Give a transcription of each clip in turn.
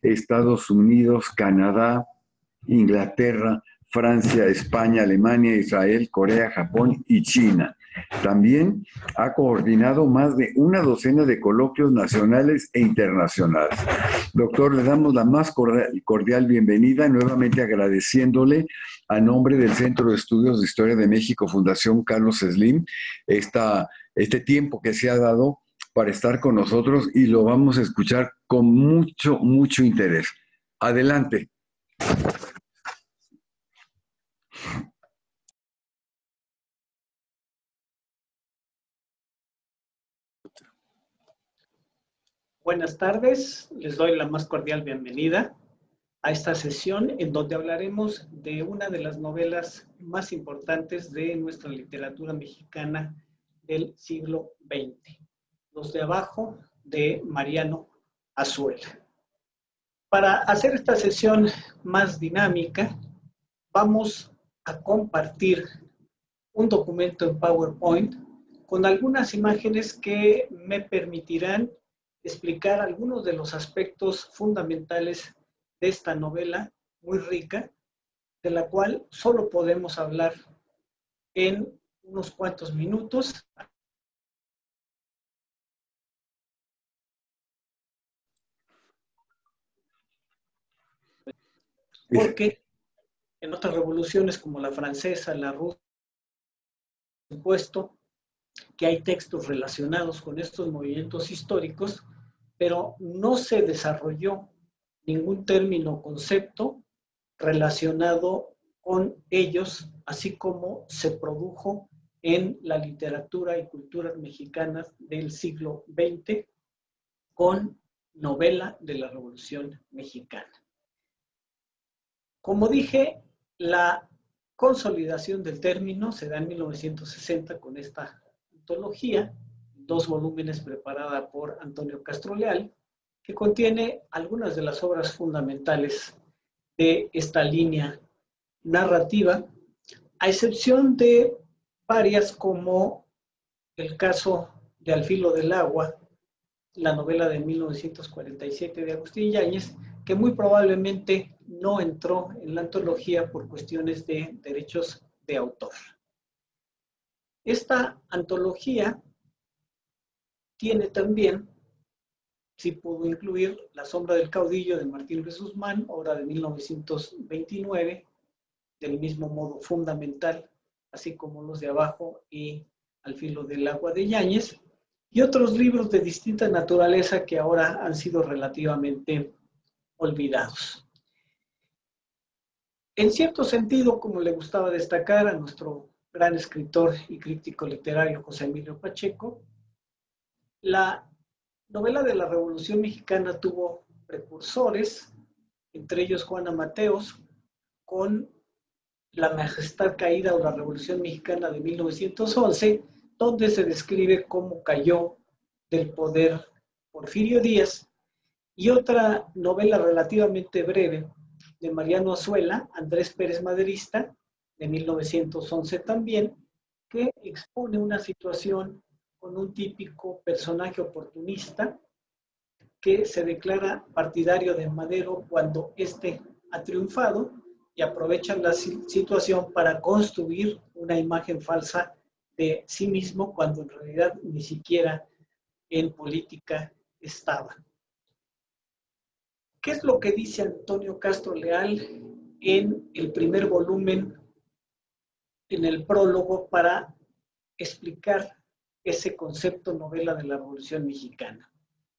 Estados Unidos, Canadá, Inglaterra, Francia, España, Alemania, Israel, Corea, Japón y China. También ha coordinado más de una docena de coloquios nacionales e internacionales. Doctor, le damos la más cordial bienvenida, nuevamente agradeciéndole a nombre del Centro de Estudios de Historia de México, Fundación Carlos Slim, este tiempo que se ha dado para estar con nosotros y lo vamos a escuchar con mucho, mucho interés. Adelante. Buenas tardes, les doy la más cordial bienvenida a esta sesión en donde hablaremos de una de las novelas más importantes de nuestra literatura mexicana del siglo XX, Los de Abajo, de Mariano Azuela. Para hacer esta sesión más dinámica, vamos a compartir un documento en PowerPoint con algunas imágenes que me permitirán explicar algunos de los aspectos fundamentales de esta novela muy rica, de la cual solo podemos hablar en unos cuantos minutos. Porque en otras revoluciones como la francesa, la rusa, por supuesto, que hay textos relacionados con estos movimientos históricos, pero no se desarrolló ningún término o concepto relacionado con ellos, así como se produjo en la literatura y cultura mexicanas del siglo XX con novela de la Revolución Mexicana. Como dije, la consolidación del término se da en 1960 con esta antología, 2 volúmenes preparada por Antonio Castro Leal, que contiene algunas de las obras fundamentales de esta línea narrativa, a excepción de varias como el caso de Al filo del agua, la novela de 1947 de Agustín Yáñez, que muy probablemente no entró en la antología por cuestiones de derechos de autor. Esta antología tiene también, sí pudo incluir, La sombra del caudillo de Martín Luis Guzmán, obra de 1929, del mismo modo fundamental, así como Los de Abajo y Al filo del agua de Yáñez, y otros libros de distinta naturaleza que ahora han sido relativamente olvidados. En cierto sentido, como le gustaba destacar a nuestro gran escritor y crítico literario José Emilio Pacheco, la novela de la Revolución Mexicana tuvo precursores, entre ellos Juana Mateos, con La Majestad Caída o la Revolución Mexicana de 1911, donde se describe cómo cayó del poder Porfirio Díaz, y otra novela relativamente breve de Mariano Azuela, Andrés Pérez Maderista, de 1911 también, que expone una situación con un típico personaje oportunista que se declara partidario de Madero cuando éste ha triunfado y aprovechan la situación para construir una imagen falsa de sí mismo cuando en realidad ni siquiera en política estaba. ¿Qué es lo que dice Antonio Castro Leal en el primer volumen, en el prólogo, para explicar ese concepto novela de la Revolución Mexicana?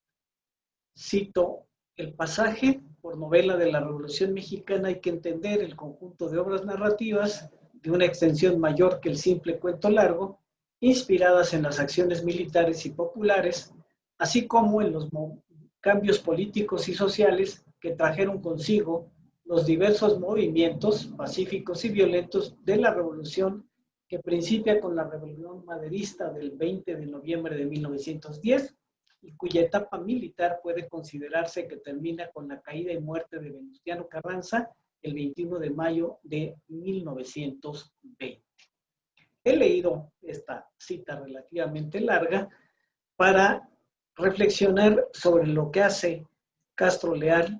Cito el pasaje: por novela de la Revolución Mexicana hay que entender el conjunto de obras narrativas de una extensión mayor que el simple cuento largo, inspiradas en las acciones militares y populares, así como en los cambios políticos y sociales que trajeron consigo los diversos movimientos pacíficos y violentos de la revolución, que principia con la rebelión maderista del 20 de noviembre de 1910 y cuya etapa militar puede considerarse que termina con la caída y muerte de Venustiano Carranza el 21 de mayo de 1920. He leído esta cita relativamente larga para reflexionar sobre lo que hace Castro Leal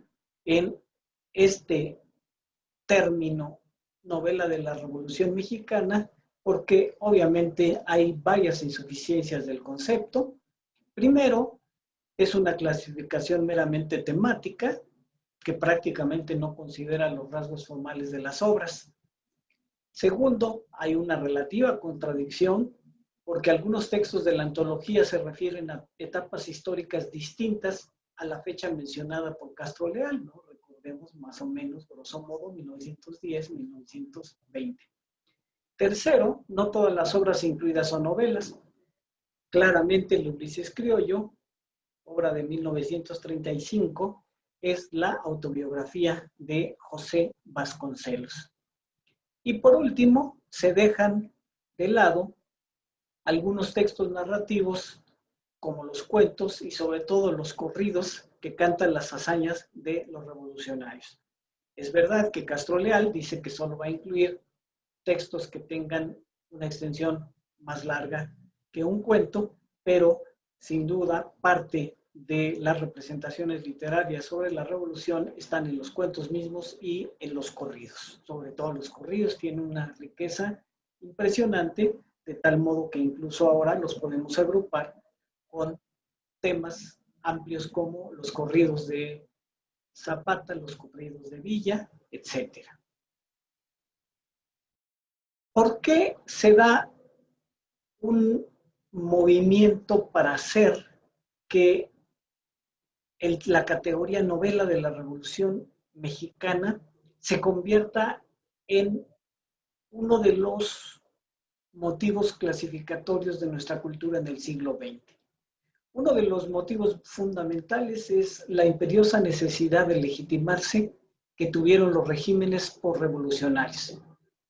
en este término novela de la Revolución Mexicana, porque obviamente hay varias insuficiencias del concepto. Primero, es una clasificación meramente temática, que prácticamente no considera los rasgos formales de las obras. Segundo, hay una relativa contradicción, porque algunos textos de la antología se refieren a etapas históricas distintas a la fecha mencionada por Castro Leal, ¿no? Recordemos más o menos, grosso modo, 1910-1920. Tercero, no todas las obras incluidas son novelas. Claramente, el Ulises Criollo, obra de 1935, es la autobiografía de José Vasconcelos. Y por último, se dejan de lado algunos textos narrativos como los cuentos y sobre todo los corridos que cantan las hazañas de los revolucionarios. Es verdad que Castro Leal dice que solo va a incluir textos que tengan una extensión más larga que un cuento, pero sin duda parte de las representaciones literarias sobre la revolución están en los cuentos mismos y en los corridos. Sobre todo los corridos tienen una riqueza impresionante, de tal modo que incluso ahora los podemos agrupar con temas amplios como los corridos de Zapata, los corridos de Villa, etc. ¿Por qué se da un movimiento para hacer que la categoría novela de la Revolución Mexicana se convierta en uno de los motivos clasificatorios de nuestra cultura en el siglo XX? Uno de los motivos fundamentales es la imperiosa necesidad de legitimarse que tuvieron los regímenes por-revolucionarios.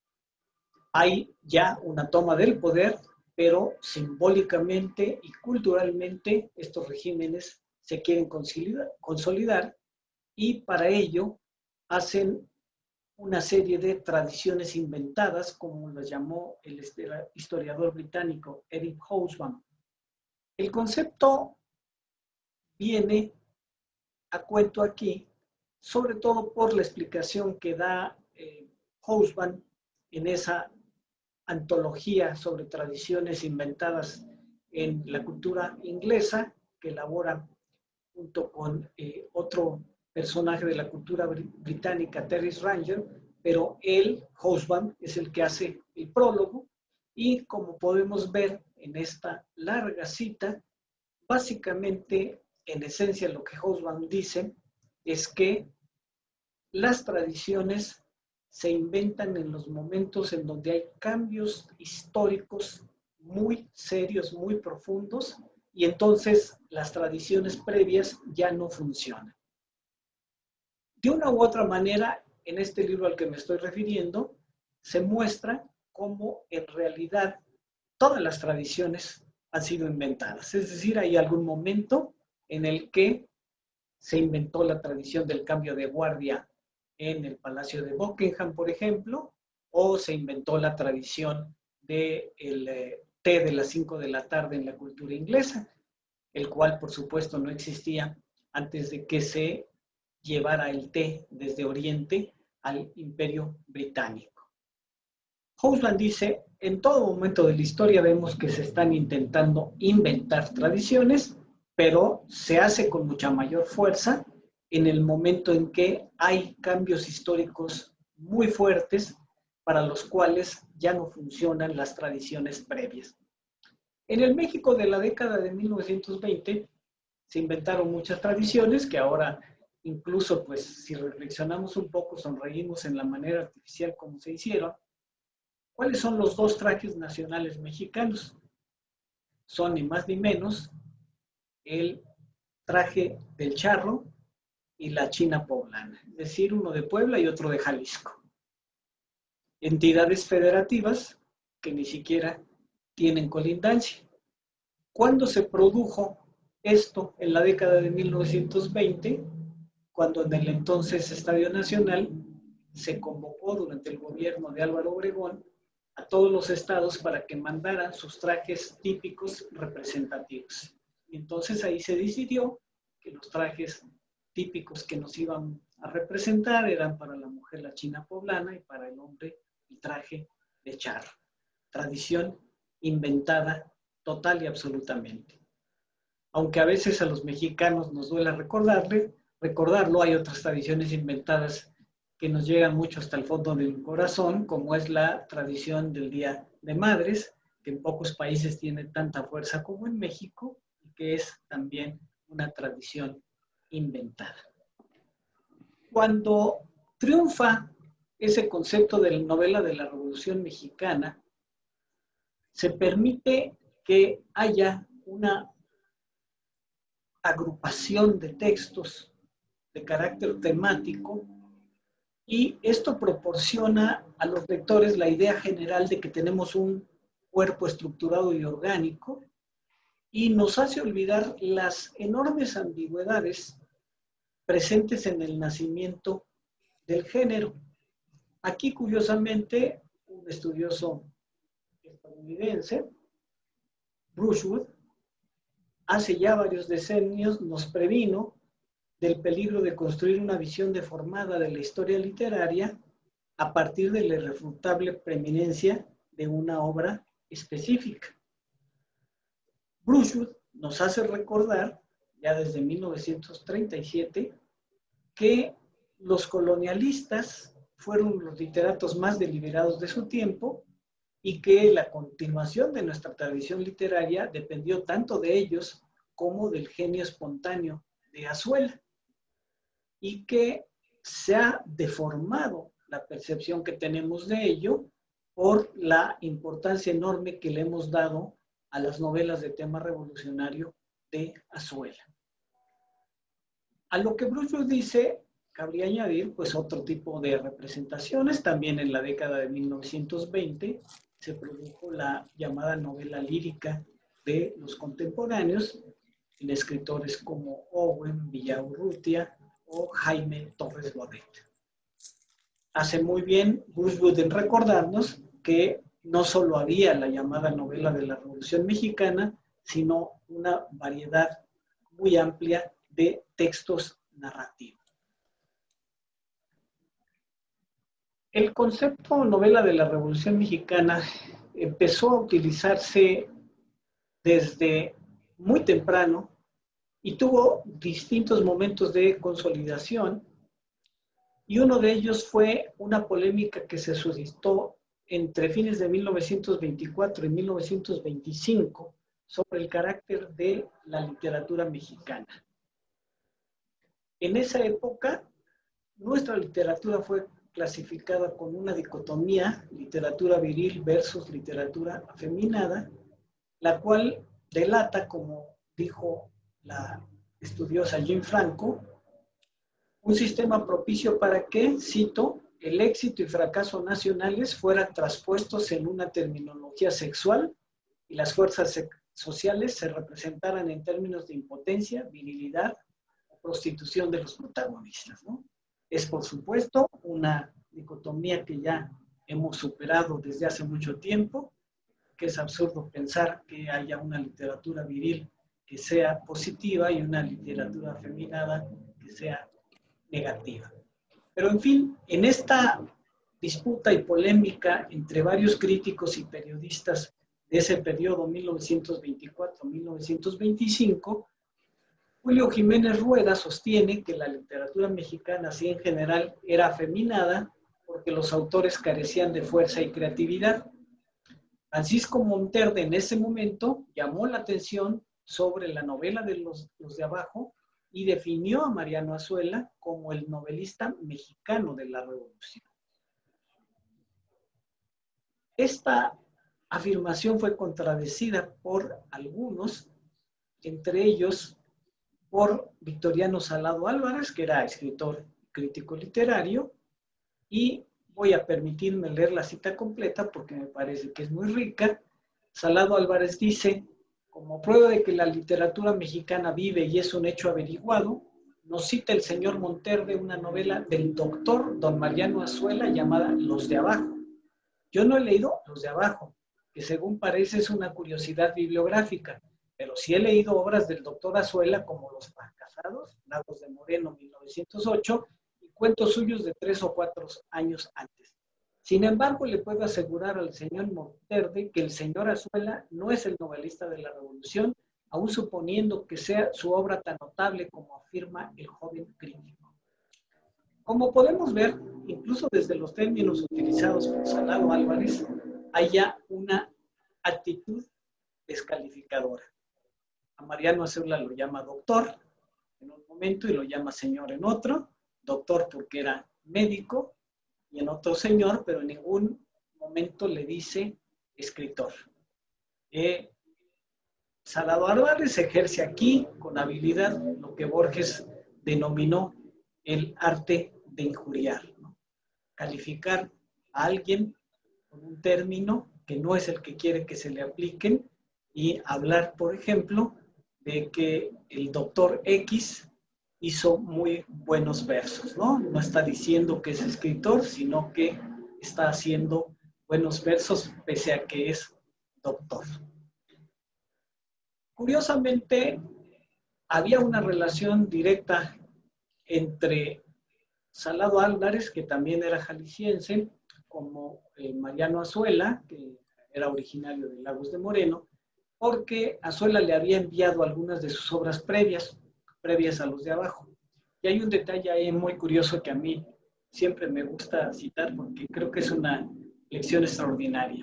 Hay ya una toma del poder, pero simbólicamente y culturalmente estos regímenes se quieren consolidar y para ello hacen una serie de tradiciones inventadas, como las llamó el historiador británico Eric Hobsbawm. El concepto viene a cuento aquí, sobre todo por la explicación que da Hobsbawm en esa antología sobre tradiciones inventadas en la cultura inglesa, que elabora junto con otro personaje de la cultura británica, Terry Ranger, pero él, Hobsbawm, es el que hace el prólogo, y como podemos ver en esta larga cita, básicamente, en esencia, lo que Hobsbawm dice es que las tradiciones se inventan en los momentos en donde hay cambios históricos muy serios, muy profundos, y entonces las tradiciones previas ya no funcionan. De una u otra manera, en este libro al que me estoy refiriendo, se muestra cómo en realidad todas las tradiciones han sido inventadas. Es decir, hay algún momento en el que se inventó la tradición del cambio de guardia en el Palacio de Buckingham, por ejemplo, o se inventó la tradición del té de las 5 de la tarde en la cultura inglesa, el cual, por supuesto, no existía antes de que se llevara el té desde Oriente al Imperio Británico. Hobsbawm dice, en todo momento de la historia vemos que se están intentando inventar tradiciones, pero se hace con mucha mayor fuerza en el momento en que hay cambios históricos muy fuertes para los cuales ya no funcionan las tradiciones previas. En el México de la década de 1920 se inventaron muchas tradiciones que ahora incluso, pues, si reflexionamos un poco, sonreímos en la manera artificial como se hicieron. ¿Cuáles son los dos trajes nacionales mexicanos? Son ni más ni menos el traje del charro y la china poblana, es decir, uno de Puebla y otro de Jalisco. Entidades federativas que ni siquiera tienen colindancia. ¿Cuándo se produjo esto? En la década de 1920, cuando en el entonces Estadio Nacional se convocó durante el gobierno de Álvaro Obregón a todos los estados para que mandaran sus trajes típicos representativos. Y entonces ahí se decidió que los trajes típicos que nos iban a representar eran para la mujer la china poblana y para el hombre el traje de charro. Tradición inventada total y absolutamente. Aunque a veces a los mexicanos nos duela recordarlo, hay otras tradiciones inventadas que nos llegan mucho hasta el fondo del corazón, como es la tradición del Día de Madres, que en pocos países tiene tanta fuerza como en México, y que es también una tradición inventada. Cuando triunfa ese concepto de la novela de la Revolución Mexicana, se permite que haya una agrupación de textos de carácter temático y esto proporciona a los lectores la idea general de que tenemos un cuerpo estructurado y orgánico y nos hace olvidar las enormes ambigüedades presentes en el nacimiento del género. Aquí, curiosamente, un estudioso estadounidense, Brushwood, hace ya varios decenios nos previno del peligro de construir una visión deformada de la historia literaria a partir de la irrefutable preeminencia de una obra específica. Brushwood nos hace recordar, ya desde 1937, que los colonialistas fueron los literatos más deliberados de su tiempo y que la continuación de nuestra tradición literaria dependió tanto de ellos como del genio espontáneo de Azuela, y que se ha deformado la percepción que tenemos de ello por la importancia enorme que le hemos dado a las novelas de tema revolucionario de Azuela. A lo que Brushwood dice, cabría añadir pues otro tipo de representaciones. También en la década de 1920 se produjo la llamada novela lírica de los contemporáneos, en escritores como Owen Villaurrutia o Jaime Torres Bodet. Hace muy bien Brushwood en recordarnos que no solo había la llamada novela de la Revolución Mexicana, sino una variedad muy amplia de textos narrativos. El concepto novela de la Revolución Mexicana empezó a utilizarse desde muy temprano y tuvo distintos momentos de consolidación, y uno de ellos fue una polémica que se suscitó entre fines de 1924 y 1925 sobre el carácter de la literatura mexicana. En esa época, nuestra literatura fue clasificada con una dicotomía, literatura viril versus literatura afeminada, la cual delata, como dijo la estudiosa Jean Franco, un sistema propicio para que, cito, el éxito y fracaso nacionales fueran traspuestos en una terminología sexual y las fuerzas sociales se representaran en términos de impotencia, virilidad o prostitución de los protagonistas, ¿no? Es, por supuesto, una dicotomía que ya hemos superado desde hace mucho tiempo, que es absurdo pensar que haya una literatura viril que sea positiva y una literatura afeminada que sea negativa. Pero en fin, en esta disputa y polémica entre varios críticos y periodistas de ese periodo 1924-1925, Julio Jiménez Rueda sostiene que la literatura mexicana, así en general, era afeminada porque los autores carecían de fuerza y creatividad. Francisco Monterde en ese momento llamó la atención sobre la novela de los de abajo y definió a Mariano Azuela como el novelista mexicano de la Revolución. Esta afirmación fue contradecida por algunos, entre ellos por Victoriano Salado Álvarez, que era escritor y crítico literario, y voy a permitirme leer la cita completa porque me parece que es muy rica. Salado Álvarez dice: como prueba de que la literatura mexicana vive y es un hecho averiguado, nos cita el señor Monterde una novela del doctor don Mariano Azuela llamada Los de Abajo. Yo no he leído Los de Abajo, que según parece es una curiosidad bibliográfica, pero sí he leído obras del doctor Azuela como Los Fracasados, Lagos de Moreno, 1908, y cuentos suyos de 3 o 4 años antes. Sin embargo, le puedo asegurar al señor Monterde que el señor Azuela no es el novelista de la Revolución, aún suponiendo que sea su obra tan notable como afirma el joven crítico. Como podemos ver, incluso desde los términos utilizados por Salado Álvarez, hay ya una actitud descalificadora. A Mariano Azuela lo llama doctor en un momento y lo llama señor en otro, doctor porque era médico, y en otro señor, pero en ningún momento le dice escritor. Salado Álvarez ejerce aquí con habilidad lo que Borges denominó el arte de injuriar, ¿no? Calificar a alguien con un término que no es el que quiere que se le apliquen y hablar, por ejemplo, de que el doctor X hizo muy buenos versos, ¿no? No está diciendo que es escritor, sino que está haciendo buenos versos pese a que es doctor. Curiosamente, había una relación directa entre Salado Álvarez, que también era jalisciense, como Mariano Azuela, que era originario de Lagos de Moreno, porque Azuela le había enviado algunas de sus obras previas a los de abajo. Y hay un detalle ahí muy curioso que a mí siempre me gusta citar porque creo que es una lección extraordinaria.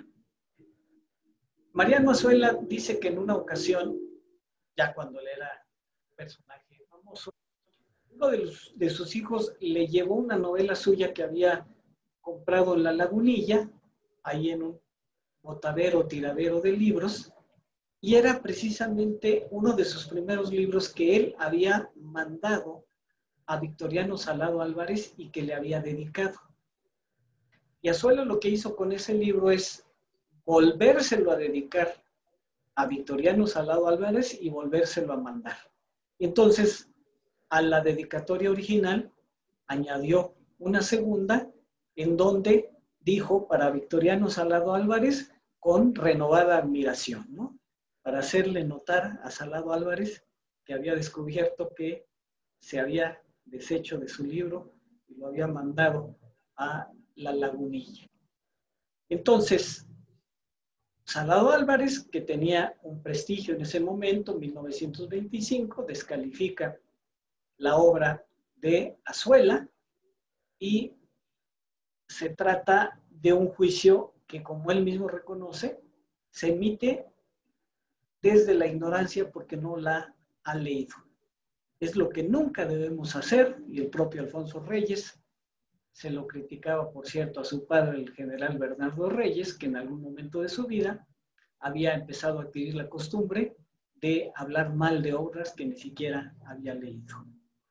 Mariano Azuela dice que en una ocasión, ya cuando él era personaje famoso, uno de sus hijos le llevó una novela suya que había comprado en La Lagunilla, ahí en un botadero, tiradero de libros, y era precisamente uno de sus primeros libros que él había mandado a Victoriano Salado Álvarez y que le había dedicado. Y Azuela lo que hizo con ese libro es volvérselo a dedicar a Victoriano Salado Álvarez y volvérselo a mandar. Y entonces, a la dedicatoria original, añadió una segunda en donde dijo para Victoriano Salado Álvarez con renovada admiración, ¿no? Para hacerle notar a Salado Álvarez que había descubierto que se había deshecho de su libro y lo había mandado a La Lagunilla. Entonces, Salado Álvarez, que tenía un prestigio en ese momento, 1925, descalifica la obra de Azuela y se trata de un juicio que, como él mismo reconoce, se emite desde la ignorancia porque no la ha leído. Es lo que nunca debemos hacer, y el propio Alfonso Reyes se lo criticaba, por cierto, a su padre, el general Bernardo Reyes, que en algún momento de su vida había empezado a adquirir la costumbre de hablar mal de obras que ni siquiera había leído.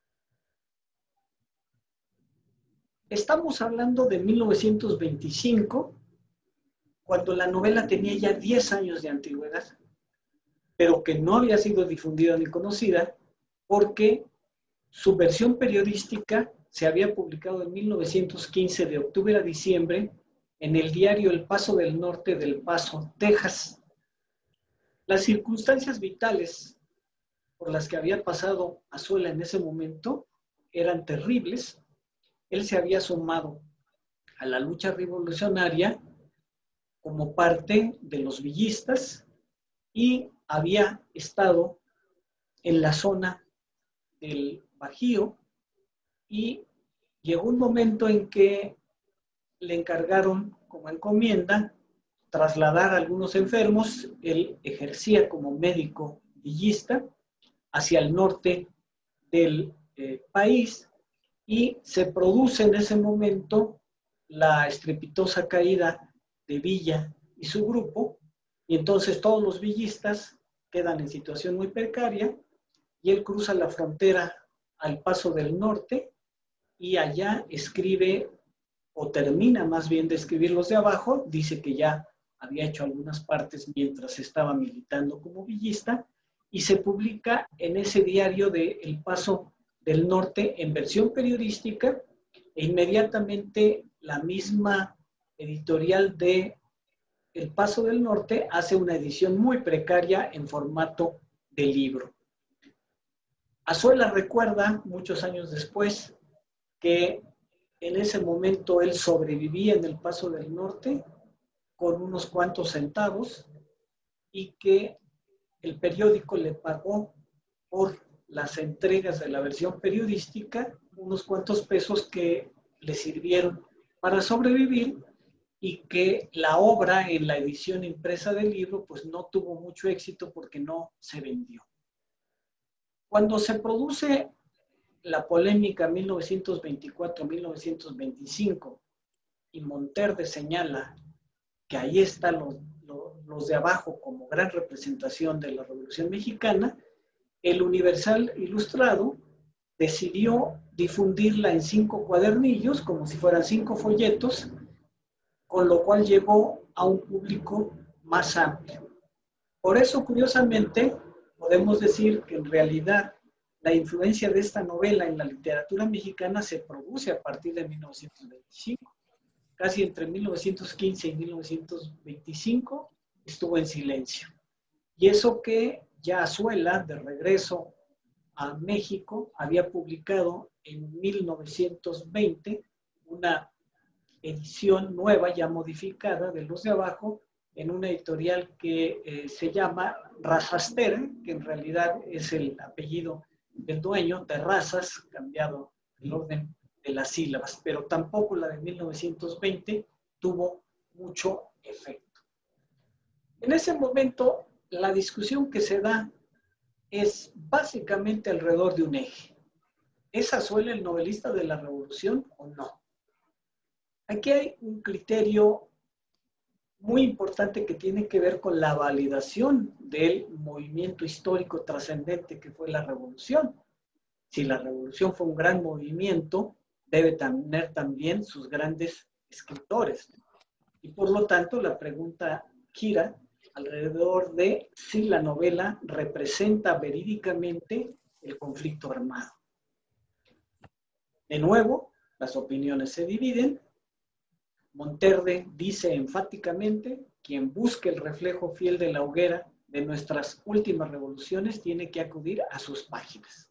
Estamos hablando de 1925, cuando la novela tenía ya 10 años de antigüedad, pero que no había sido difundida ni conocida, porque su versión periodística se había publicado en 1915, de octubre a diciembre, en el diario El Paso del Norte del Paso, Texas. Las circunstancias vitales por las que había pasado Azuela en ese momento eran terribles. Él se había sumado a la lucha revolucionaria como parte de los villistas y había estado en la zona del Bajío, y llegó un momento en que le encargaron como encomienda trasladar a algunos enfermos. Él ejercía como médico villista hacia el norte del país, y se produce en ese momento la estrepitosa caída de Villa y su grupo, y entonces todos los villistas quedan en situación muy precaria, y él cruza la frontera al Paso del Norte y allá escribe, o termina más bien de escribir los de abajo. Dice que ya había hecho algunas partes mientras estaba militando como villista, y se publica en ese diario de El Paso del Norte en versión periodística, e inmediatamente la misma editorial de El Paso del Norte hace una edición muy precaria en formato de libro. Azuela recuerda, muchos años después, que en ese momento él sobrevivía en El Paso del Norte con unos cuantos centavos y que el periódico le pagó por las entregas de la versión periodística unos cuantos pesos que le sirvieron para sobrevivir, y que la obra en la edición impresa del libro pues no tuvo mucho éxito porque no se vendió. Cuando se produce la polémica 1924-1925 y Monterde señala que ahí están los de abajo como gran representación de la Revolución Mexicana, el Universal Ilustrado decidió difundirla en 5 cuadernillos, como si fueran 5 folletos, con lo cual llegó a un público más amplio. Por eso, curiosamente, podemos decir que en realidad la influencia de esta novela en la literatura mexicana se produce a partir de 1925. Casi entre 1915 y 1925 estuvo en silencio. Y eso que ya Azuela, de regreso a México, había publicado en 1920 una edición nueva, ya modificada, de Los de Abajo, en una editorial que se llama Razaster, que en realidad es el apellido del dueño, de Razas, cambiado el orden de las sílabas, pero tampoco la de 1920 tuvo mucho efecto. En ese momento, la discusión que se da es básicamente alrededor de un eje. ¿Es Azuela el novelista de la Revolución o no? Aquí hay un criterio muy importante que tiene que ver con la validación del movimiento histórico trascendente que fue la Revolución. Si la Revolución fue un gran movimiento, debe tener también sus grandes escritores. Y por lo tanto, la pregunta gira alrededor de si la novela representa verídicamente el conflicto armado. De nuevo, las opiniones se dividen. Monterde dice enfáticamente: quien busque el reflejo fiel de la hoguera de nuestras últimas revoluciones tiene que acudir a sus páginas.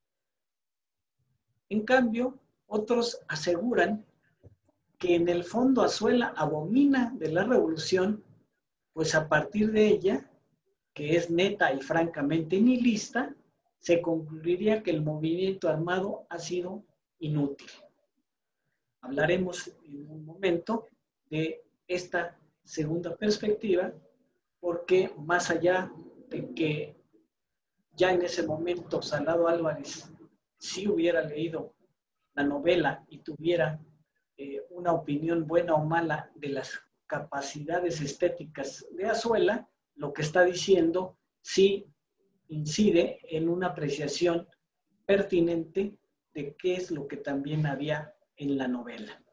En cambio, otros aseguran que en el fondo Azuela abomina de la revolución, pues a partir de ella, que es neta y francamente nihilista, se concluiría que el movimiento armado ha sido inútil. Hablaremos en un momento de esta segunda perspectiva, porque más allá de que ya en ese momento Salgado Álvarez sí hubiera leído la novela y tuviera una opinión buena o mala de las capacidades estéticas de Azuela, lo que está diciendo sí incide en una apreciación pertinente de qué es lo que también había en la novela.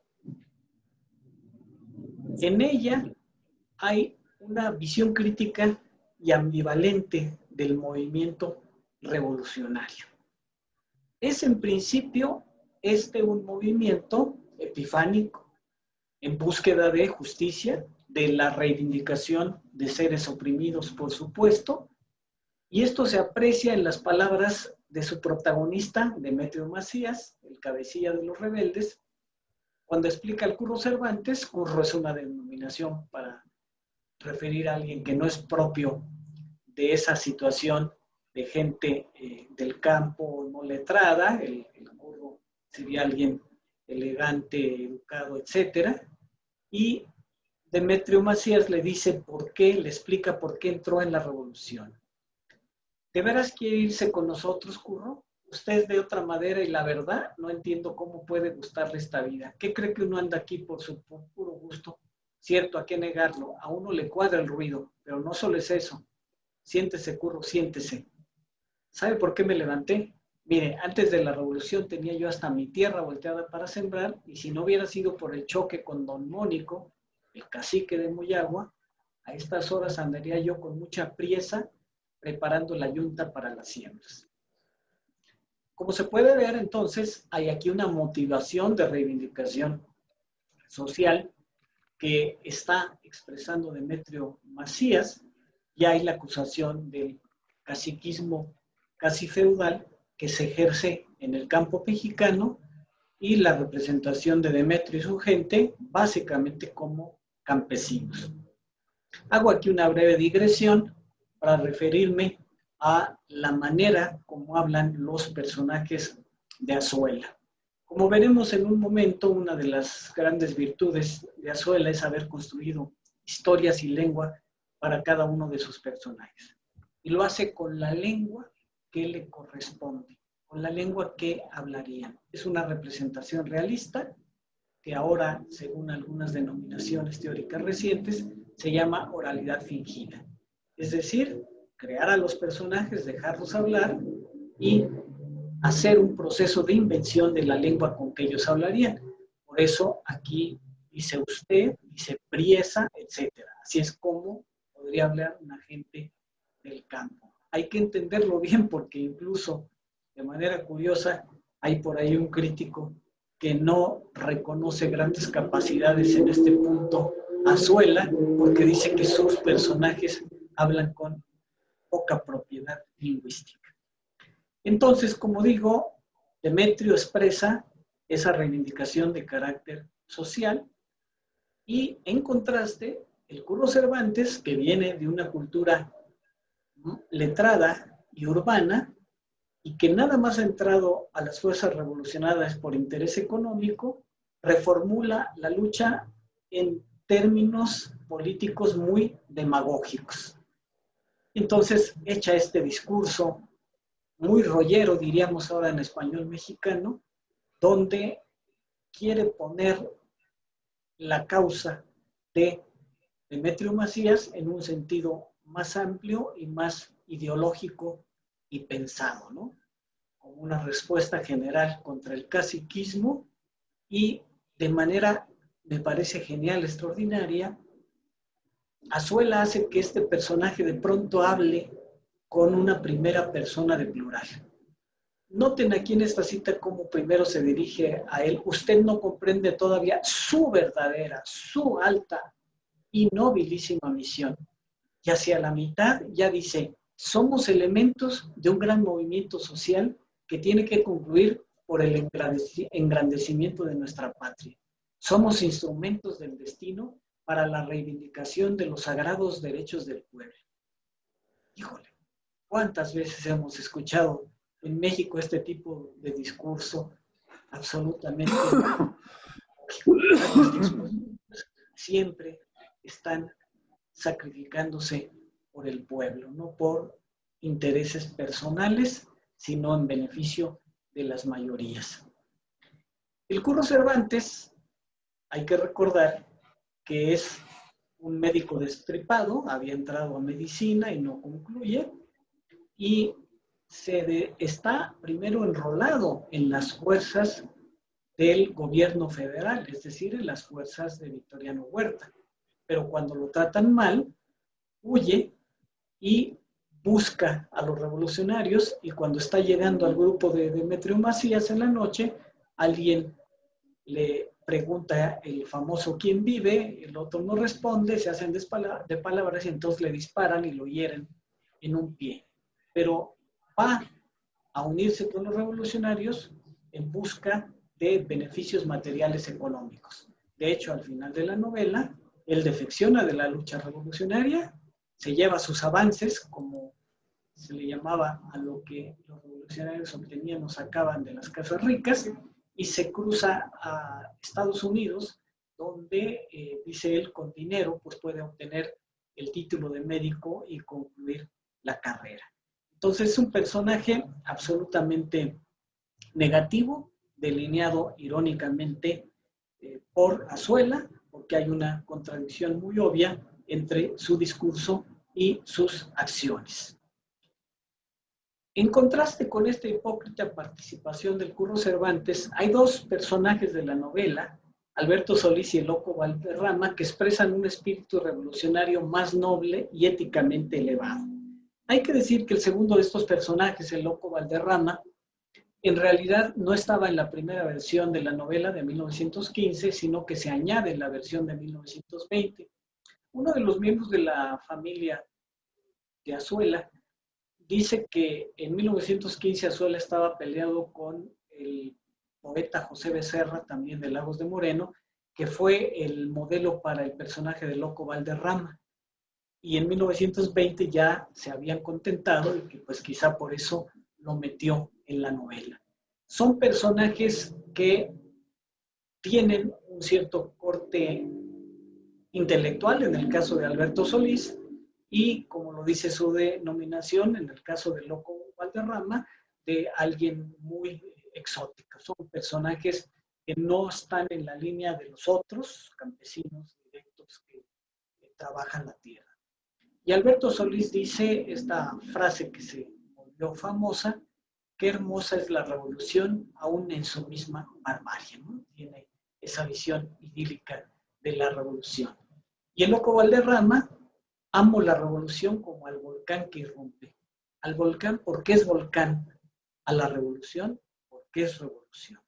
En ella hay una visión crítica y ambivalente del movimiento revolucionario. Es en principio un movimiento epifánico en búsqueda de justicia, de la reivindicación de seres oprimidos, por supuesto, y esto se aprecia en las palabras de su protagonista, Demetrio Macías, el cabecilla de los rebeldes, cuando explica al Curro Cervantes. Curro es una denominación para referir a alguien que no es propio de esa situación de gente del campo no letrada. El Curro sería alguien elegante, educado, etc. Y Demetrio Macías le dice por qué, le explica por qué entró en la revolución. ¿De veras quiere irse con nosotros, Curro? Usted es de otra madera y la verdad no entiendo cómo puede gustarle esta vida. ¿Qué cree que uno anda aquí por su puro gusto? Cierto, ¿a qué negarlo? A uno le cuadra el ruido, pero no solo es eso. Siéntese, Curro, siéntese. ¿Sabe por qué me levanté? Mire, antes de la revolución tenía yo hasta mi tierra volteada para sembrar, y si no hubiera sido por el choque con don Mónico, el cacique de Muyagua, a estas horas andaría yo con mucha priesa preparando la yunta para las siembras. Como se puede ver, entonces, hay aquí una motivación de reivindicación social que está expresando Demetrio Macías, y hay la acusación del caciquismo casi feudal que se ejerce en el campo mexicano y la representación de Demetrio y su gente, básicamente como campesinos. Hago aquí una breve digresión para referirme a la manera como hablan los personajes de Azuela. Como veremos en un momento, una de las grandes virtudes de Azuela es haber construido historias y lengua para cada uno de sus personajes. Y lo hace con la lengua que le corresponde, con la lengua que hablarían. Es una representación realista que ahora, según algunas denominaciones teóricas recientes, se llama oralidad fingida. Es decir, crear a los personajes, dejarlos hablar y hacer un proceso de invención de la lengua con que ellos hablarían. Por eso aquí dice usted, dice priesa, etc. Así es como podría hablar una gente del campo. Hay que entenderlo bien porque incluso, de manera curiosa, hay por ahí un crítico que no reconoce grandes capacidades en este punto a Azuela, porque dice que sus personajes hablan con poca propiedad lingüística. Entonces, como digo, Demetrio expresa esa reivindicación de carácter social y, en contraste, el Curro Cervantes, que viene de una cultura letrada y urbana, y que nada más ha entrado a las fuerzas revolucionarias por interés económico, reformula la lucha en términos políticos muy demagógicos. Entonces, echa este discurso muy rollero, diríamos ahora en español mexicano, donde quiere poner la causa de Demetrio Macías en un sentido más amplio y más ideológico y pensado, ¿no? Como una respuesta general contra el caciquismo y de manera, me parece genial, extraordinaria, Azuela hace que este personaje de pronto hable con una primera persona de plural. Noten aquí en esta cita cómo primero se dirige a él. Usted no comprende todavía su verdadera, su alta y nobilísima misión. Y hacia la mitad ya dice, somos elementos de un gran movimiento social que tiene que concluir por el engrandecimiento de nuestra patria. Somos instrumentos del destino para la reivindicación de los sagrados derechos del pueblo. Híjole, ¿cuántas veces hemos escuchado en México este tipo de discurso absolutamente siempre están sacrificándose por el pueblo, no por intereses personales, sino en beneficio de las mayorías. El Curro Cervantes, hay que recordar que es un médico destripado, había entrado a medicina y no concluye, y está primero enrolado en las fuerzas del gobierno federal, es decir, en las fuerzas de Victoriano Huerta. Pero cuando lo tratan mal, huye y busca a los revolucionarios, y cuando está llegando al grupo de Demetrio Macías en la noche, alguien le pregunta el famoso ¿quién vive? El otro no responde, se hacen de palabras y entonces le disparan y lo hieren en un pie. Pero va a unirse con los revolucionarios en busca de beneficios materiales económicos. De hecho, al final de la novela, él defecciona de la lucha revolucionaria, se lleva sus avances, como se le llamaba a lo que los revolucionarios obtenían o sacaban de las casas ricas, y se cruza a Estados Unidos, donde, dice él, con dinero, pues puede obtener el título de médico y concluir la carrera. Entonces es un personaje absolutamente negativo, delineado irónicamente por Azuela, porque hay una contradicción muy obvia entre su discurso y sus acciones. En contraste con esta hipócrita participación del Curro Cervantes, hay dos personajes de la novela, Alberto Solís y el Loco Valderrama, que expresan un espíritu revolucionario más noble y éticamente elevado. Hay que decir que el segundo de estos personajes, el Loco Valderrama, en realidad no estaba en la primera versión de la novela de 1915, sino que se añade en la versión de 1920. Uno de los miembros de la familia de Azuela dice que en 1915 Azuela estaba peleado con el poeta José Becerra, también de Lagos de Moreno, que fue el modelo para el personaje de Loco Valderrama. Y en 1920 ya se habían contentado y que pues quizá por eso lo metió en la novela. Son personajes que tienen un cierto corte intelectual en el caso de Alberto Solís y, como lo dice su denominación, en el caso de Loco Valderrama, de alguien muy exótico. Son personajes que no están en la línea de los otros campesinos directos que trabajan la tierra. Y Alberto Solís dice esta frase que se volvió famosa: qué hermosa es la revolución aún en su misma barbarie, ¿no? Tiene esa visión idílica de la revolución. Y el Loco Valderrama: amo la revolución como al volcán que irrumpe. Al volcán porque es volcán, a la revolución porque es revolución.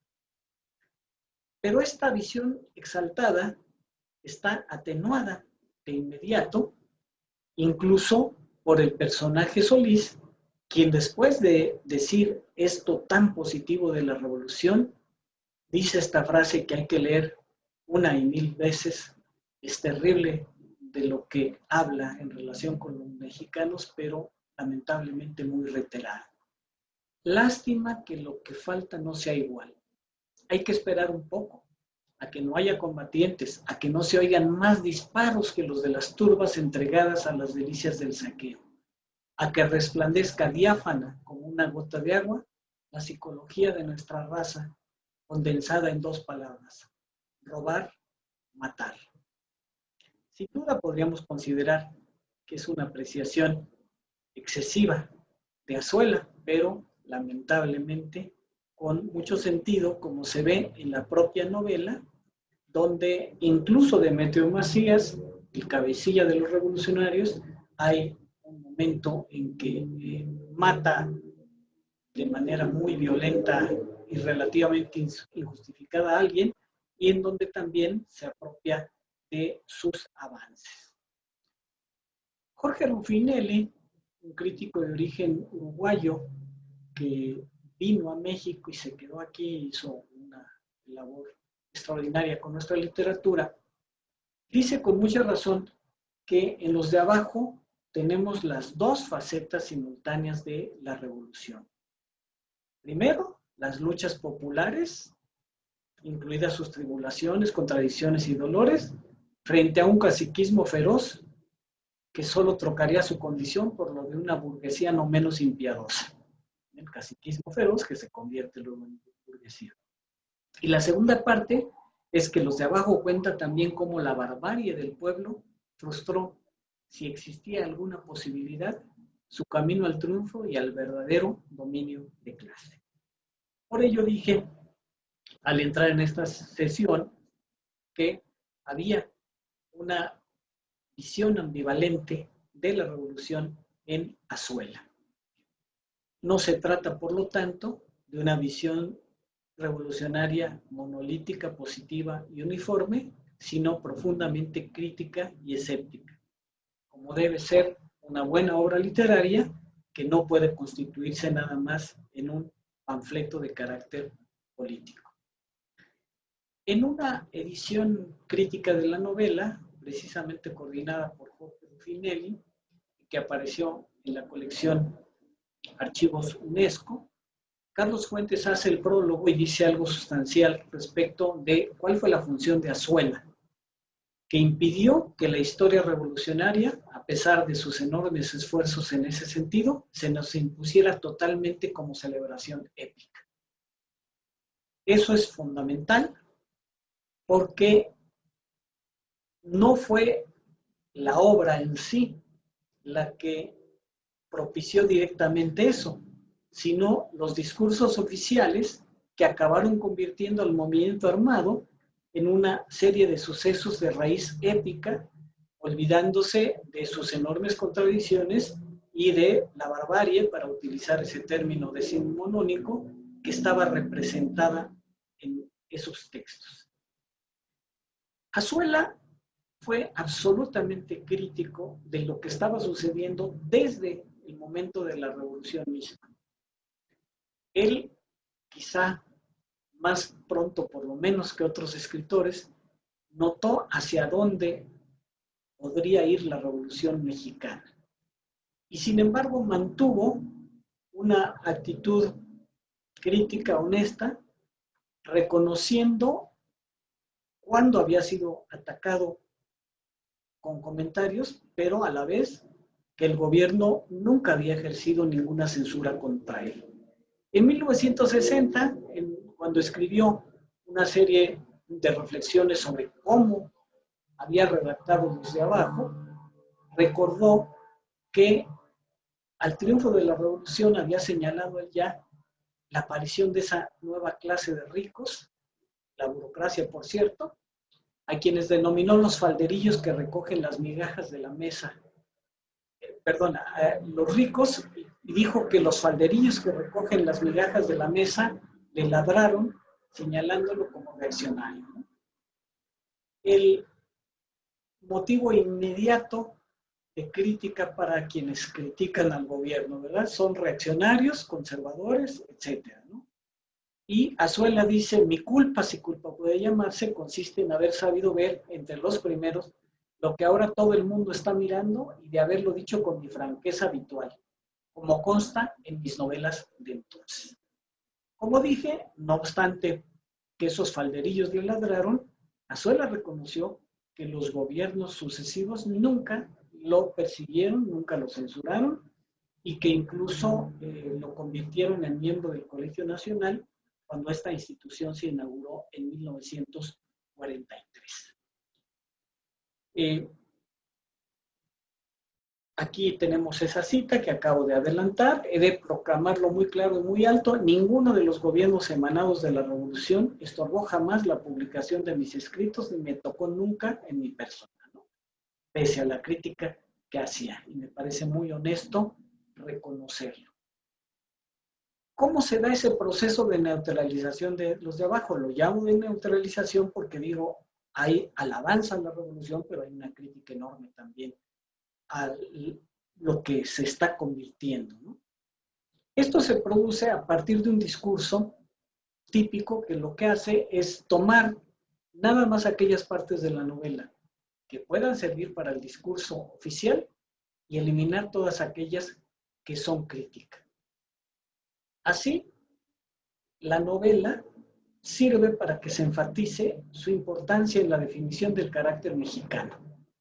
Pero esta visión exaltada está atenuada de inmediato, incluso por el personaje Solís, quien después de decir esto tan positivo de la revolución, dice esta frase que hay que leer una y mil veces. Es terrible de lo que habla en relación con los mexicanos, pero lamentablemente muy reiterada. Lástima que lo que falta no sea igual. Hay que esperar un poco, a que no haya combatientes, a que no se oigan más disparos que los de las turbas entregadas a las delicias del saqueo, a que resplandezca diáfana como una gota de agua la psicología de nuestra raza, condensada en dos palabras: robar, matar. Sin duda podríamos considerar que es una apreciación excesiva de Azuela, pero lamentablemente con mucho sentido, como se ve en la propia novela, donde incluso Demetrio Macías, el cabecilla de los revolucionarios, hay un momento en que mata de manera muy violenta y relativamente injustificada a alguien, y en donde también se apropia de sus avances. Jorge Ruffinelli, un crítico de origen uruguayo que vino a México y se quedó aquí, hizo una labor extraordinaria con nuestra literatura, dice con mucha razón que en los de abajo tenemos las dos facetas simultáneas de la revolución. Primero, las luchas populares, incluidas sus tribulaciones, contradicciones y dolores, frente a un caciquismo feroz que solo trocaría su condición por lo de una burguesía no menos impiedosa. El caciquismo feroz que se convierte luego en burguesía. Y la segunda parte es que los de abajo cuentan también cómo la barbarie del pueblo frustró, si existía alguna posibilidad, su camino al triunfo y al verdadero dominio de clase. Por ello dije, al entrar en esta sesión, que había una visión ambivalente de la revolución en Azuela. No se trata, por lo tanto, de una visión revolucionaria, monolítica, positiva y uniforme, sino profundamente crítica y escéptica, como debe ser una buena obra literaria que no puede constituirse nada más en un panfleto de carácter político. En una edición crítica de la novela, precisamente coordinada por Jorge Ruffinelli, que apareció en la colección Archivos UNESCO, Carlos Fuentes hace el prólogo y dice algo sustancial respecto de cuál fue la función de Azuela, que impidió que la historia revolucionaria, a pesar de sus enormes esfuerzos en ese sentido, se nos impusiera totalmente como celebración épica. Eso es fundamental porque no fue la obra en sí la que propició directamente eso, sino los discursos oficiales que acabaron convirtiendo al movimiento armado en una serie de sucesos de raíz épica, olvidándose de sus enormes contradicciones y de la barbarie, para utilizar ese término decimonónico, que estaba representada en esos textos. Azuela fue absolutamente crítico de lo que estaba sucediendo desde el momento de la revolución misma. Él quizá más pronto por lo menos que otros escritores, notó hacia dónde podría ir la Revolución Mexicana. Y sin embargo mantuvo una actitud crítica honesta, reconociendo cuándo había sido atacado con comentarios, pero a la vez que el gobierno nunca había ejercido ninguna censura contra él. En 1960, cuando escribió una serie de reflexiones sobre cómo había redactado Los de Abajo, recordó que al triunfo de la revolución había señalado él ya la aparición de esa nueva clase de ricos, la burocracia, por cierto, a quienes denominó los falderillos que recogen las migajas de la mesa. Los ricos, y dijo que los falderillos que recogen las migajas de la mesa le ladraron, señalándolo como reaccionario, ¿no? El motivo inmediato de crítica para quienes critican al gobierno, ¿verdad? Son reaccionarios, conservadores, etcétera, ¿no? Y Azuela dice, mi culpa, si culpa puede llamarse, consiste en haber sabido ver entre los primeros lo que ahora todo el mundo está mirando y de haberlo dicho con mi franqueza habitual, como consta en mis novelas de entonces. Como dije, no obstante que esos falderillos le ladraron, Azuela reconoció que los gobiernos sucesivos nunca lo persiguieron, nunca lo censuraron y que incluso lo convirtieron en miembro del Colegio Nacional cuando esta institución se inauguró en 1943. Aquí tenemos esa cita que acabo de adelantar. He de proclamarlo muy claro y muy alto. Ninguno de los gobiernos emanados de la Revolución estorbó jamás la publicación de mis escritos, ni me tocó nunca en mi persona, ¿no? Pese a la crítica que hacía. Y me parece muy honesto reconocerlo. ¿Cómo se da ese proceso de neutralización de los de abajo? Lo llamo de neutralización porque digo, hay alabanza a la Revolución, pero hay una crítica enorme también a lo que se está convirtiendo, ¿no? Esto se produce a partir de un discurso típico que lo que hace es tomar nada más aquellas partes de la novela que puedan servir para el discurso oficial y eliminar todas aquellas que son críticas. Así, la novela sirve para que se enfatice su importancia en la definición del carácter mexicano.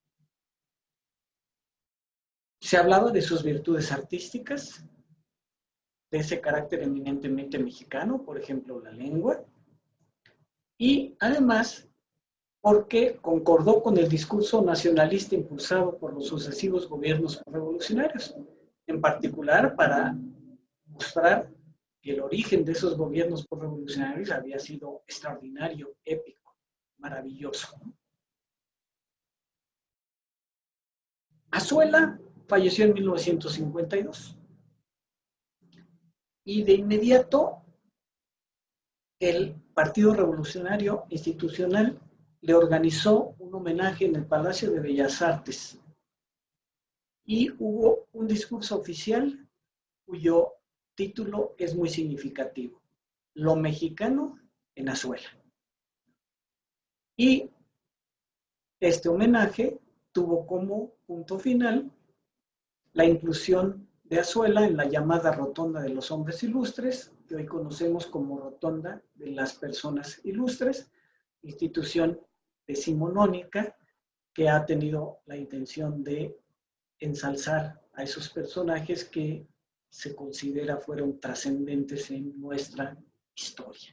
Se hablaba de sus virtudes artísticas, de ese carácter eminentemente mexicano, por ejemplo, la lengua, y además porque concordó con el discurso nacionalista impulsado por los sucesivos gobiernos revolucionarios, en particular para mostrar que el origen de esos gobiernos revolucionarios había sido extraordinario, épico, maravilloso. Azuela falleció en 1952 y de inmediato el Partido Revolucionario Institucional le organizó un homenaje en el Palacio de Bellas Artes y hubo un discurso oficial cuyo título es muy significativo: Lo mexicano en Azuela. Y este homenaje tuvo como punto final la inclusión de Azuela en la llamada Rotonda de los Hombres Ilustres, que hoy conocemos como Rotonda de las Personas Ilustres, institución decimonónica que ha tenido la intención de ensalzar a esos personajes que se considera fueron trascendentes en nuestra historia.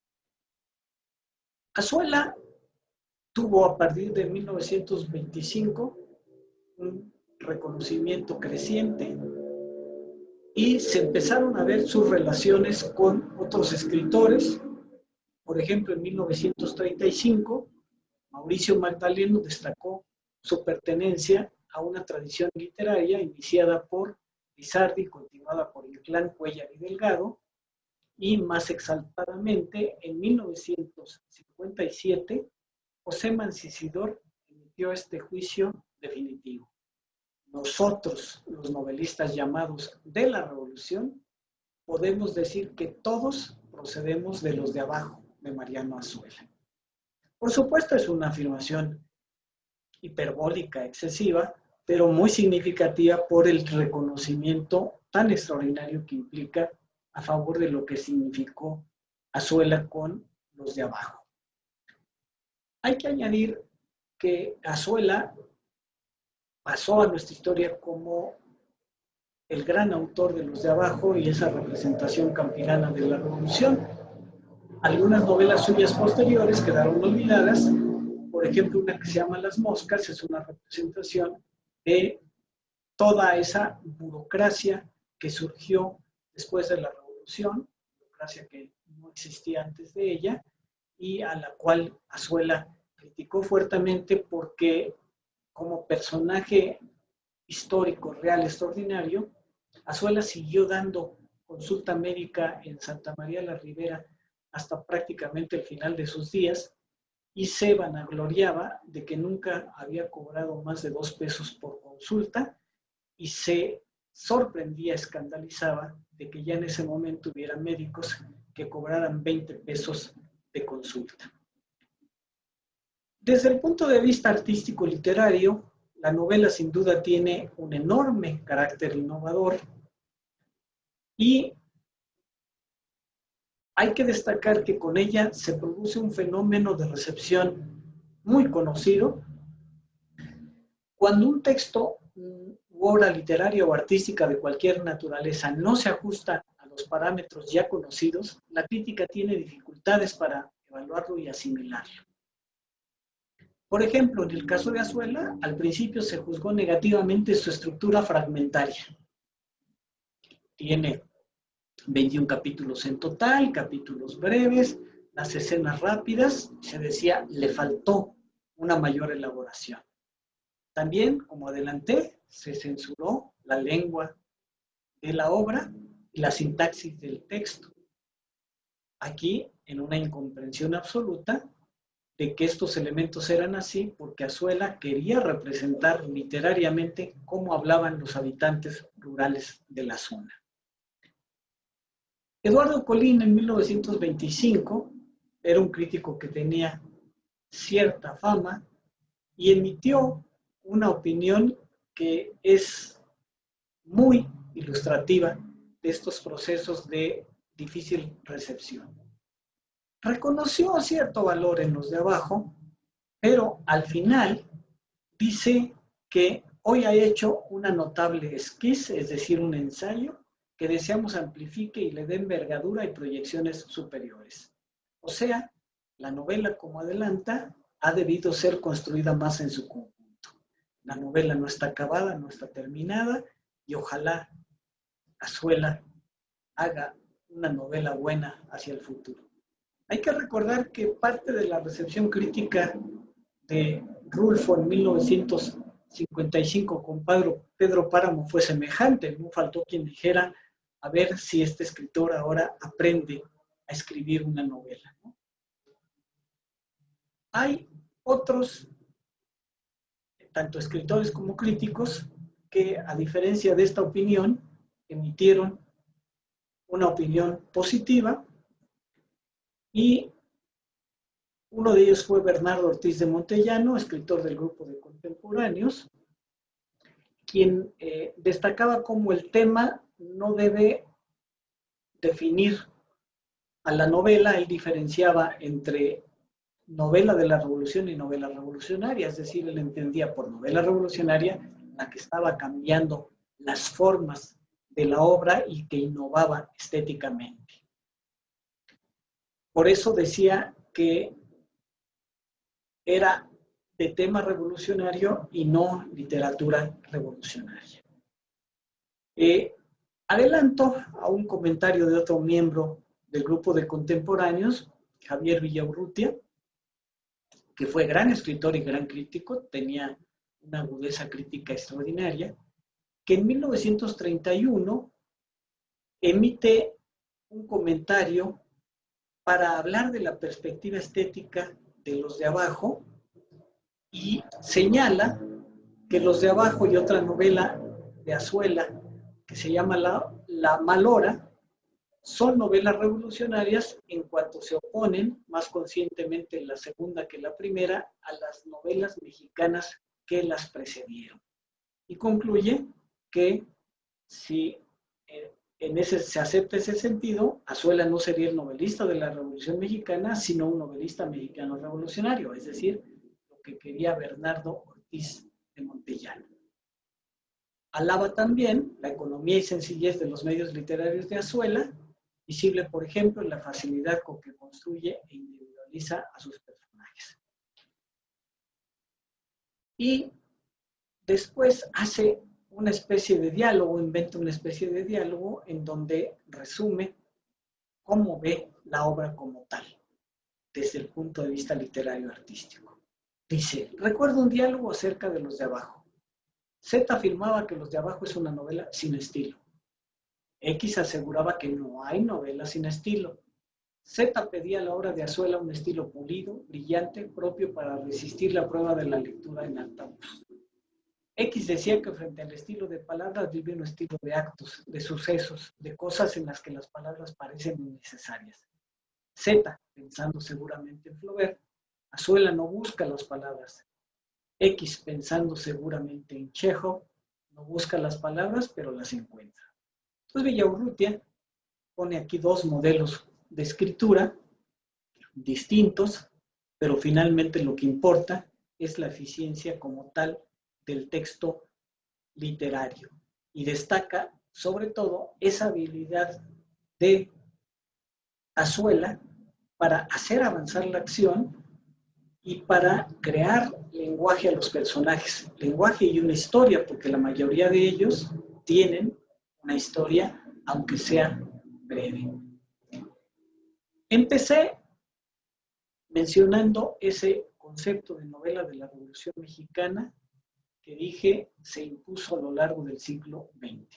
Azuela tuvo a partir de 1925 un reconocimiento creciente y se empezaron a ver sus relaciones con otros escritores. Por ejemplo, en 1935, Mauricio Magdaleno destacó su pertenencia a una tradición literaria iniciada por Lizardi, continuada por Inclán, Cuéllar y Delgado, y más exaltadamente, en 1957, José Mancisidor emitió este juicio definitivo. Nosotros, los novelistas llamados de la Revolución, podemos decir que todos procedemos de los de abajo, de Mariano Azuela. Por supuesto, es una afirmación hiperbólica, excesiva, pero muy significativa por el reconocimiento tan extraordinario que implica a favor de lo que significó Azuela con los de abajo. Hay que añadir que Azuela pasó a nuestra historia como el gran autor de los de abajo y esa representación campirana de la revolución. Algunas novelas suyas posteriores quedaron olvidadas. Por ejemplo, una que se llama Las Moscas es una representación de toda esa burocracia que surgió después de la revolución, burocracia que no existía antes de ella, y a la cual Azuela criticó fuertemente porque como personaje histórico, real, extraordinario, Azuela siguió dando consulta médica en Santa María la Ribera hasta prácticamente el final de sus días y se vanagloriaba de que nunca había cobrado más de 2 pesos por consulta y se sorprendía, escandalizaba de que ya en ese momento hubiera médicos que cobraran 20 pesos de consulta. Desde el punto de vista artístico-literario, la novela sin duda tiene un enorme carácter innovador y hay que destacar que con ella se produce un fenómeno de recepción muy conocido. Cuando un texto u obra literaria o artística de cualquier naturaleza no se ajusta a los parámetros ya conocidos, la crítica tiene dificultades para evaluarlo y asimilarlo. Por ejemplo, en el caso de Azuela, al principio se juzgó negativamente su estructura fragmentaria. Tiene 21 capítulos en total, capítulos breves, las escenas rápidas, se decía, le faltó una mayor elaboración. También, como adelanté, se censuró la lengua de la obra y la sintaxis del texto. Aquí, en una incomprensión absoluta de que estos elementos eran así, porque Azuela quería representar literariamente cómo hablaban los habitantes rurales de la zona. Eduardo Colín, en 1925, era un crítico que tenía cierta fama y emitió una opinión que es muy ilustrativa de estos procesos de difícil recepción. Reconoció cierto valor en los de abajo, pero al final dice que hoy ha hecho una notable esquiz, es decir, un ensayo, que deseamos amplifique y le dé envergadura y proyecciones superiores. O sea, la novela, como adelanta, ha debido ser construida más en su conjunto. La novela no está acabada, no está terminada, y ojalá Azuela haga una novela buena hacia el futuro. Hay que recordar que parte de la recepción crítica de Rulfo en 1955 con Pedro Páramo fue semejante. No faltó quien dijera, a ver si este escritor ahora aprende a escribir una novela, ¿no? Hay otros, tanto escritores como críticos, que a diferencia de esta opinión, emitieron una opinión positiva, y uno de ellos fue Bernardo Ortiz de Montellano, escritor del grupo de contemporáneos, quien destacaba cómo el tema no debe definir a la novela. Él diferenciaba entre novela de la revolución y novela revolucionaria, es decir, él entendía por novela revolucionaria la que estaba cambiando las formas de la obra y que innovaba estéticamente. Por eso decía que era de tema revolucionario y no literatura revolucionaria. Adelanto a un comentario de otro miembro del grupo de contemporáneos, Javier Villaurrutia, que fue gran escritor y gran crítico, tenía una agudeza crítica extraordinaria, que en 1931 emite un comentario para hablar de la perspectiva estética de los de abajo y señala que los de abajo y otra novela de Azuela que se llama La Malhora son novelas revolucionarias en cuanto se oponen, más conscientemente la segunda que la primera, a las novelas mexicanas que las precedieron. Y concluye que si se acepta ese sentido, Azuela no sería el novelista de la Revolución Mexicana, sino un novelista mexicano revolucionario, es decir, lo que quería Bernardo Ortiz de Montellano. Alaba también la economía y sencillez de los medios literarios de Azuela, visible, por ejemplo, en la facilidad con que construye e individualiza a sus personajes. Y después hace una especie de diálogo, inventa una especie de diálogo en donde resume cómo ve la obra como tal, desde el punto de vista literario artístico. Dice, recuerdo un diálogo acerca de Los de Abajo. Z afirmaba que Los de Abajo es una novela sin estilo. X aseguraba que no hay novela sin estilo. Z pedía a la obra de Azuela un estilo pulido, brillante, propio para resistir la prueba de la lectura en altavoz. X decía que frente al estilo de palabras vive un estilo de actos, de sucesos, de cosas en las que las palabras parecen innecesarias. Z, pensando seguramente en Flaubert, Azuela no busca las palabras. X, pensando seguramente en Chekhov, no busca las palabras, pero las encuentra. Entonces Villaurrutia pone aquí dos modelos de escritura distintos, pero finalmente lo que importa es la eficiencia como tal del texto literario. Y destaca, sobre todo, esa habilidad de Azuela para hacer avanzar la acción y para crear lenguaje a los personajes. Lenguaje y una historia, porque la mayoría de ellos tienen una historia, aunque sea breve. Empecé mencionando ese concepto de novela de la Revolución Mexicana que dije se impuso a lo largo del siglo XX.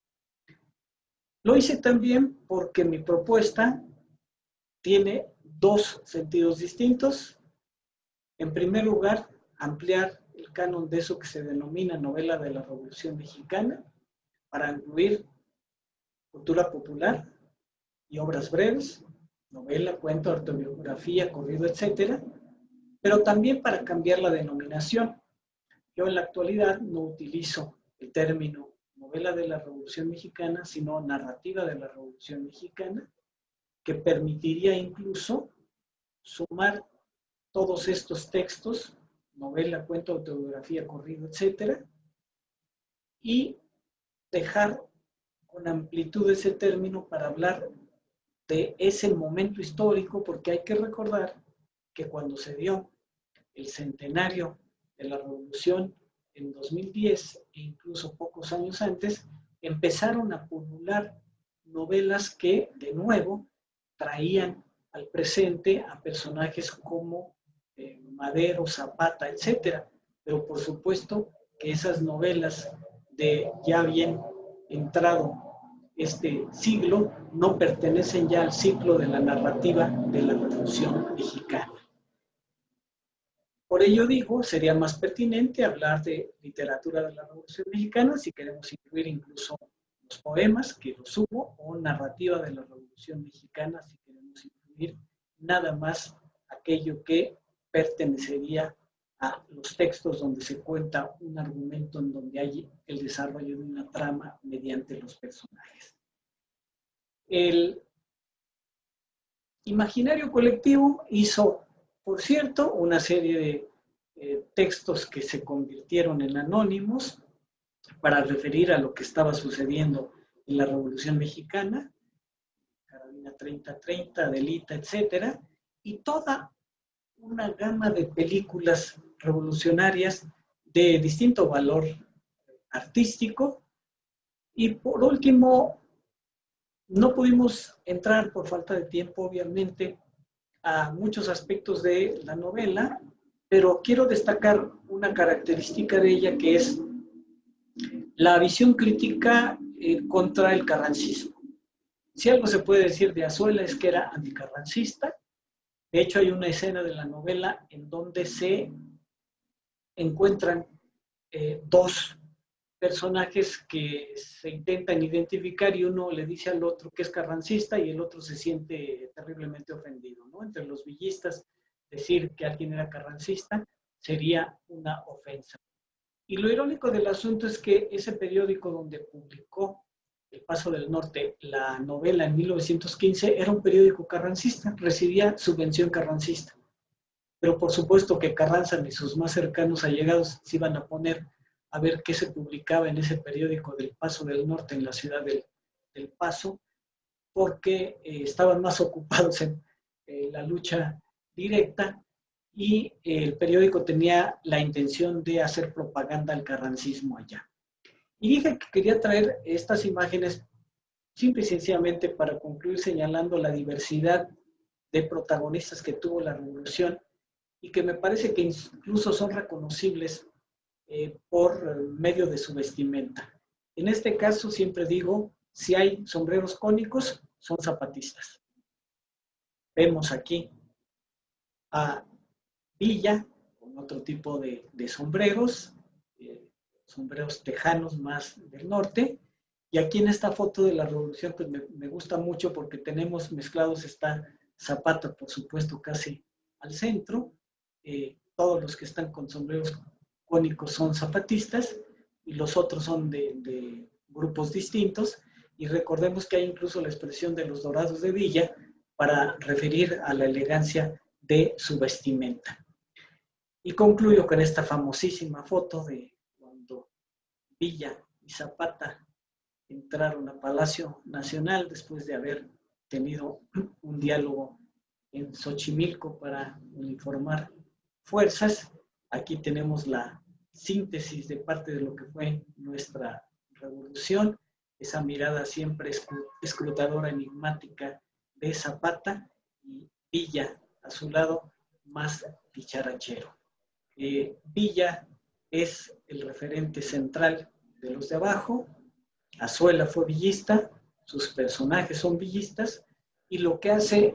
Lo hice también porque mi propuesta tiene dos sentidos distintos. En primer lugar, ampliar el canon de eso que se denomina novela de la Revolución Mexicana para incluir cultura popular y obras breves, novela, cuento, autobiografía, corrido, etc., pero también para cambiar la denominación. Yo en la actualidad no utilizo el término novela de la Revolución Mexicana, sino narrativa de la Revolución Mexicana, que permitiría incluso sumar todos estos textos, novela, cuento, autobiografía, corrido, etc., y dejar con amplitud ese término para hablar de ese momento histórico, porque hay que recordar que cuando se dio el centenario de la Revolución en 2010, e incluso pocos años antes, empezaron a pulular novelas que, de nuevo, traían al presente a personajes como Madero, Zapata, etc. Pero por supuesto que esas novelas de ya bien entrado este siglo no pertenecen ya al ciclo de la narrativa de la Revolución Mexicana. Por ello digo, sería más pertinente hablar de literatura de la Revolución Mexicana, si queremos incluir incluso los poemas, que los hubo, o narrativa de la Revolución Mexicana, si queremos incluir nada más aquello que pertenecería a los textos donde se cuenta un argumento en donde hay el desarrollo de una trama mediante los personajes. El imaginario colectivo hizo, por cierto, una serie de textos que se convirtieron en anónimos para referir a lo que estaba sucediendo en la Revolución Mexicana, Carolina 3030, Adelita, etc., y toda una gama de películas revolucionarias de distinto valor artístico. Y por último, no pudimos entrar por falta de tiempo, obviamente, a muchos aspectos de la novela, pero quiero destacar una característica de ella que es la visión crítica contra el carrancismo. Si algo se puede decir de Azuela es que era anticarrancista. De hecho, hay una escena de la novela en donde se encuentran dos personajes que se intentan identificar y uno le dice al otro que es carrancista y el otro se siente terriblemente ofendido, ¿no? Entre los villistas, decir que alguien era carrancista sería una ofensa. Y lo irónico del asunto es que ese periódico donde publicó El Paso del Norte, la novela en 1915, era un periódico carrancista, recibía subvención carrancista. Pero por supuesto que Carranza ni sus más cercanos allegados se iban a poner a ver qué se publicaba en ese periódico del Paso del Norte en la ciudad del Paso, porque estaban más ocupados en la lucha directa y el periódico tenía la intención de hacer propaganda al carrancismo allá. Y dije que quería traer estas imágenes simple y sencillamente para concluir señalando la diversidad de protagonistas que tuvo la revolución y que me parece que incluso son reconocibles por medio de su vestimenta. En este caso siempre digo, si hay sombreros cónicos, son zapatistas. Vemos aquí a Villa con otro tipo de sombreros, sombreros tejanos más del norte. Y aquí en esta foto de la revolución pues me gusta mucho porque tenemos mezclados, está Zapata, por supuesto, casi al centro. Todos los que están con sombreros cónicos son zapatistas y los otros son de grupos distintos. Y recordemos que hay incluso la expresión de los dorados de Villa para referir a la elegancia de su vestimenta. Y concluyo con esta famosísima foto de cuando Villa y Zapata entraron a Palacio Nacional después de haber tenido un diálogo en Xochimilco para uniformar fuerzas. Aquí tenemos la síntesis de parte de lo que fue nuestra revolución, esa mirada siempre escrutadora, enigmática de Zapata y Villa a su lado más dicharachero. Villa es el referente central de los de abajo, Azuela fue villista, sus personajes son villistas, y lo que hace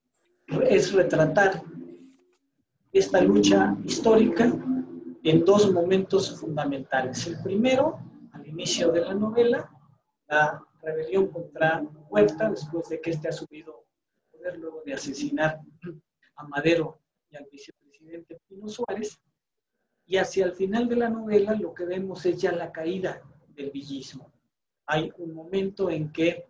es retratar esta lucha histórica en dos momentos fundamentales. El primero, al inicio de la novela, la rebelión contra Huerta, después de que éste ha subido al poder luego de asesinar a Madero y al vicepresidente Pino Suárez, y hacia el final de la novela lo que vemos es ya la caída del villismo. Hay un momento en que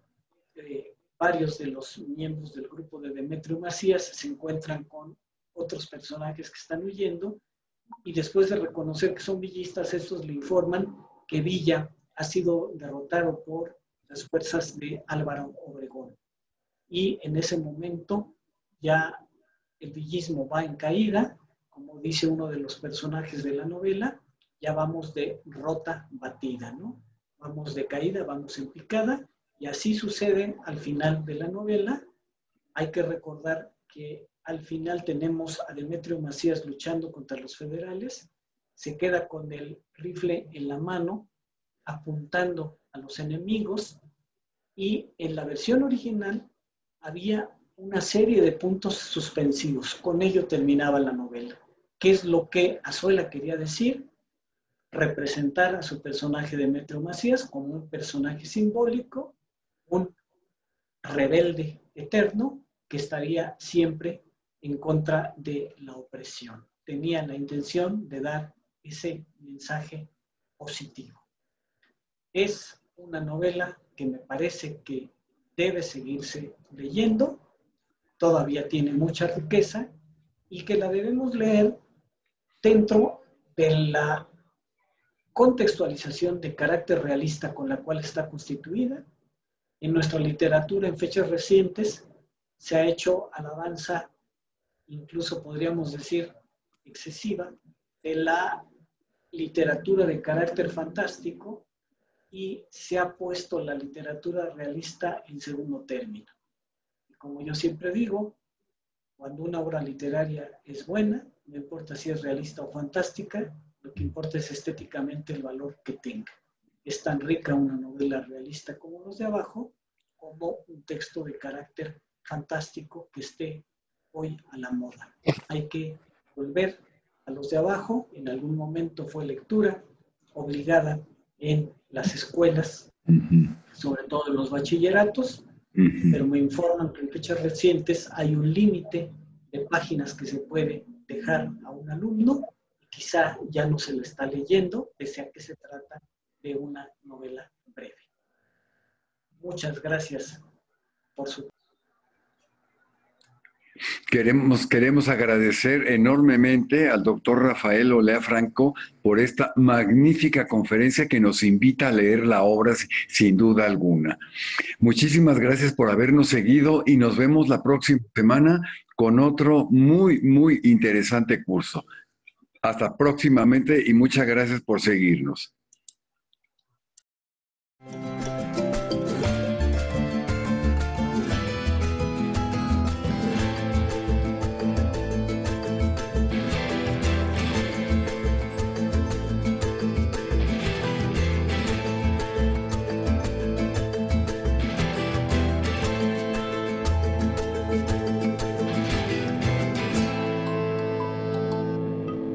varios de los miembros del grupo de Demetrio Macías se encuentran con otros personajes que están huyendo y después de reconocer que son villistas, estos le informan que Villa ha sido derrotado por las fuerzas de Álvaro Obregón. Y en ese momento ya el villismo va en caída, como dice uno de los personajes de la novela, ya vamos de rota batida, ¿no? Vamos de caída, vamos en picada, y así sucede al final de la novela. Hay que recordar que al final tenemos a Demetrio Macías luchando contra los federales, se queda con el rifle en la mano, apuntando a los enemigos, y en la versión original había una serie de puntos suspensivos. Con ello terminaba la novela. ¿Qué es lo que Azuela quería decir? Representar a su personaje Demetrio Macías como un personaje simbólico, un rebelde eterno que estaría siempre en contra de la opresión. Tenía la intención de dar ese mensaje positivo. Es una novela que me parece que debe seguirse leyendo, todavía tiene mucha riqueza y que la debemos leer dentro de la contextualización de carácter realista con la cual está constituida. En nuestra literatura, en fechas recientes, se ha hecho alabanza, incluso podríamos decir excesiva, de la literatura de carácter fantástico y se ha puesto la literatura realista en segundo término. Y como yo siempre digo, cuando una obra literaria es buena, no importa si es realista o fantástica, lo que importa es estéticamente el valor que tenga. Es tan rica una novela realista como los de abajo, como un texto de carácter fantástico que esté hoy a la moda. Hay que volver a los de abajo, en algún momento fue lectura obligada en las escuelas, sobre todo en los bachilleratos, pero me informan que en fechas recientes hay un límite de páginas que se puede dejar a un alumno y quizá ya no se lo está leyendo, pese a que se trata de una novela breve. Muchas gracias por su... Queremos agradecer enormemente al doctor Rafael Olea Franco por esta magnífica conferencia que nos invita a leer la obra sin duda alguna. Muchísimas gracias por habernos seguido y nos vemos la próxima semana con otro muy interesante curso. Hasta próximamente y muchas gracias por seguirnos.